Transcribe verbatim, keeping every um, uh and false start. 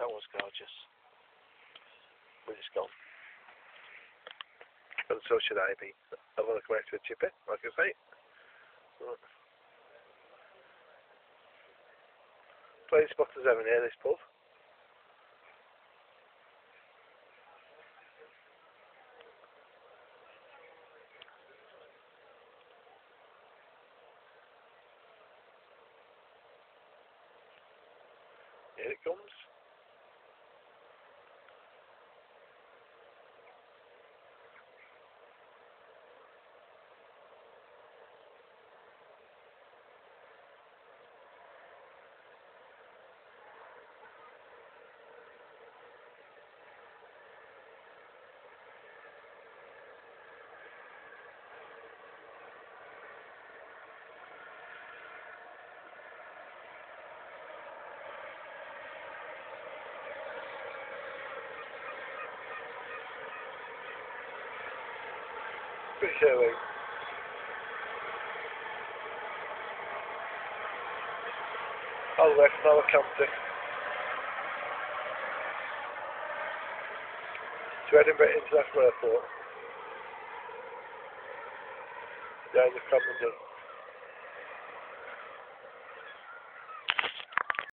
That was gorgeous. But it's gone. And so should I be. I want to come back to a chippy, like I say. Right. Playing spotters having here, this pub. Here it comes. Pretty showy. All the way from Alicante to Edinburgh International Airport. Down the Common